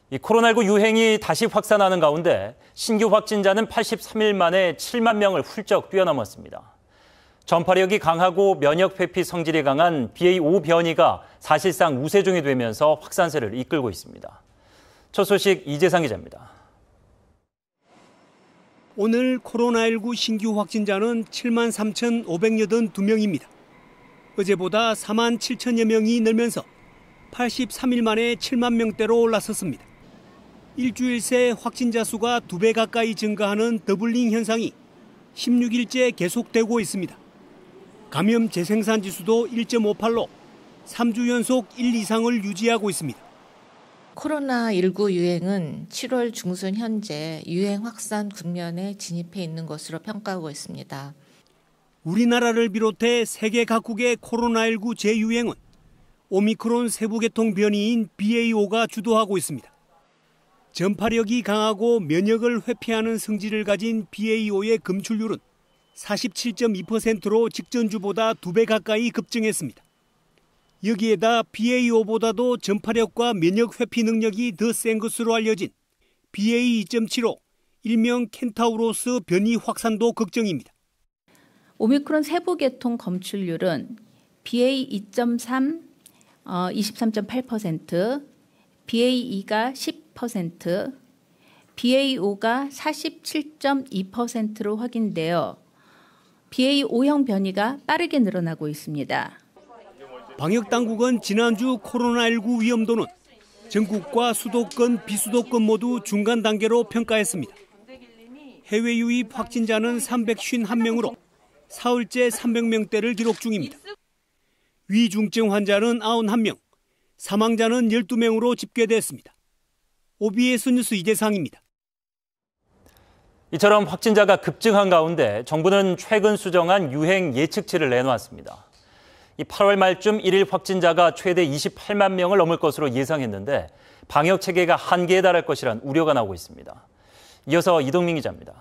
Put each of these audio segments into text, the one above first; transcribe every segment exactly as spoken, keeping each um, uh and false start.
이 코로나십구 유행이 다시 확산하는 가운데 신규 확진자는 팔십삼 일 만에 칠만 명을 훌쩍 뛰어넘었습니다. 전파력이 강하고 면역 회피 성질이 강한 비에이 오 변이가 사실상 우세종이 되면서 확산세를 이끌고 있습니다. 첫 소식 이재상 기자입니다. 오늘 코로나십구 신규 확진자는 칠만 삼천오백팔십이 명입니다. 어제보다 사만 칠천여 명이 늘면서 팔십삼 일 만에 칠만 명대로 올라섰습니다. 일주일 새 확진자 수가 두 배 가까이 증가하는 더블링 현상이 십육 일째 계속되고 있습니다. 감염 재생산 지수도 일 점 오팔로 삼 주 연속 일 이상을 유지하고 있습니다. 코로나십구 유행은 칠월 중순 현재 유행 확산 국면에 진입해 있는 것으로 평가하고 있습니다. 우리나라를 비롯해 세계 각국의 코로나십구 재유행은 오미크론 세부계통 변이인 비에이 오가 주도하고 있습니다. 전파력이 강하고 면역을 회피하는 성질을 가진 비에이 오의 검출률은 사십칠 점 이 퍼센트로 직전주보다 두 배 가까이 급증했습니다. 여기에다 비에이 오보다도 전파력과 면역 회피 능력이 더 센 것으로 알려진 비에이 이 점 칠오, 일명 켄타우로스 변이 확산도 걱정입니다. 오미크론 세부계통 검출률은 비에이 이 점 삼, 어, 이십삼 점 팔 퍼센트, 비에이 이가 십 퍼센트, 비에이 오가 사십칠 점 이 퍼센트로 확인되어 비에이 오형 변이가 빠르게 늘어나고 있습니다. 방역당국은 지난주 코로나십구 위험도는 전국과 수도권, 비수도권 모두 중간 단계로 평가했습니다. 해외 유입 확진자는 삼백오십일 명으로 사흘째 삼백 명대를 기록 중입니다. 위중증 환자는 구십일 명, 사망자는 열두 명으로 집계됐습니다. 오비에스 뉴스 이재상입니다. 이처럼 확진자가 급증한 가운데 정부는 최근 수정한 유행 예측치를 내놓았습니다. 이 팔월 말쯤 일일 확진자가 최대 이십팔만 명을 넘을 것으로 예상했는데 방역 체계가 한계에 달할 것이란 우려가 나오고 있습니다. 이어서 이동민 기자입니다.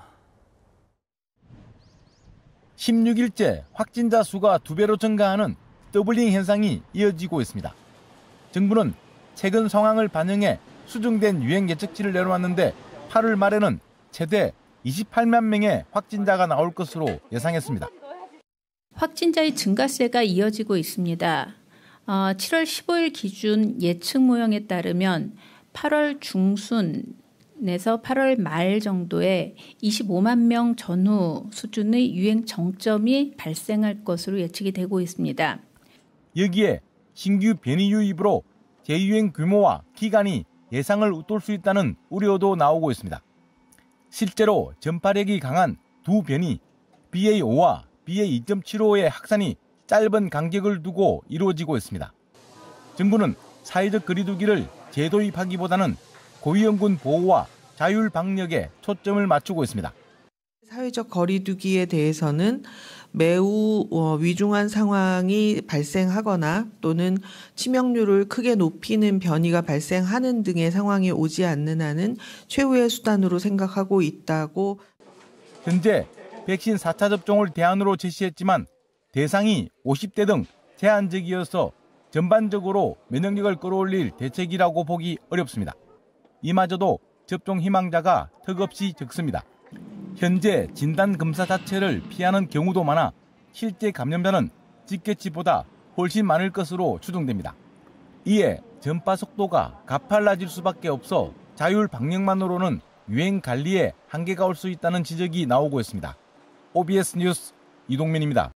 십육 일째 확진자 수가 두 배로 증가하는 더블링 현상이 이어지고 있습니다. 정부는 최근 상황을 반영해 수정된 유행 예측치를 내놓았는데 팔월 말에는 최대 이십팔만 명의 확진자가 나올 것으로 예상했습니다. 확진자의 증가세가 이어지고 있습니다. 어, 칠월 십오일 기준 예측 모형에 따르면 팔월 중순에서 팔월 말 정도에 이십오만 명 전후 수준의 유행 정점이 발생할 것으로 예측이 되고 있습니다. 여기에 신규 변이 유입으로 재유행 규모와 기간이 예상을 웃돌 수 있다는 우려도 나오고 있습니다. 실제로 전파력이 강한 두 변이 비에이 오와 비에이 이 점 칠오의 확산이 짧은 간격을 두고 이루어지고 있습니다. 정부는 사회적 거리두기를 재도입하기보다는 고위험군 보호와 자율 방역에 초점을 맞추고 있습니다. 사회적 거리두기에 대해서는 매우 위중한 상황이 발생하거나 또는 치명률을 크게 높이는 변이가 발생하는 등의 상황이 오지 않는 한은 최후의 수단으로 생각하고 있다고. 현재 백신 사 차 접종을 대안으로 제시했지만 대상이 오십 대 등 제한적이어서 전반적으로 면역력을 끌어올릴 대책이라고 보기 어렵습니다. 이마저도 접종 희망자가 턱없이 적습니다. 현재 진단검사 자체를 피하는 경우도 많아 실제 감염자는 집계치보다 훨씬 많을 것으로 추정됩니다. 이에 전파 속도가 가팔라질 수밖에 없어 자율 방역만으로는 유행 관리에 한계가 올 수 있다는 지적이 나오고 있습니다. 오비에스 뉴스 이동민입니다.